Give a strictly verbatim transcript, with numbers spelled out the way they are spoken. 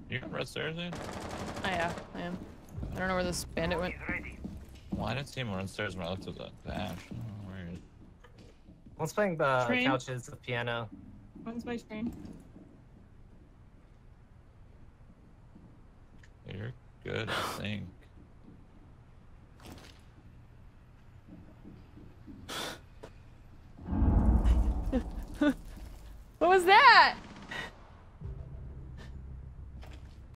You got red stairs in? Oh yeah, I am. I don't know where this bandit went. Well, I didn't see him red stairs when I looked at the, the ash. Oh, weird. One's playing the Train. couches, the piano. One's my train. You're good, I think. What was that?